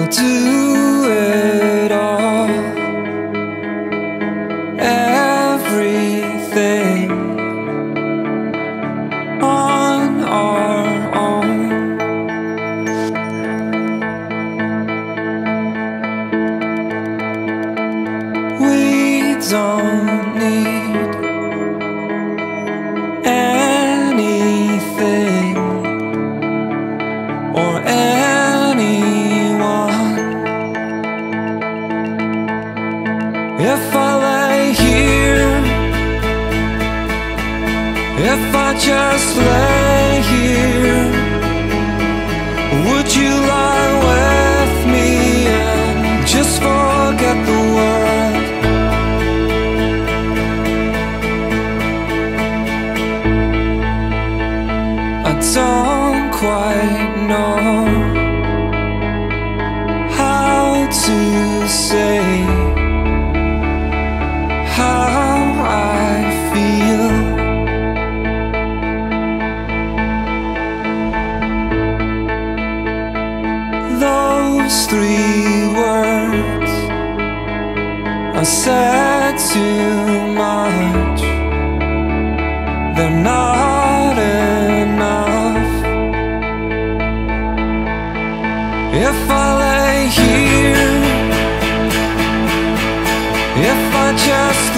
do it all, everything on our own. We don't need anything or anyone. If I lay here, if I just lay here, would you lie with me and just forget the world? I don't quite know how to say how I feel. Those 3 words I said too much. They're not enough. If I lay here, if I just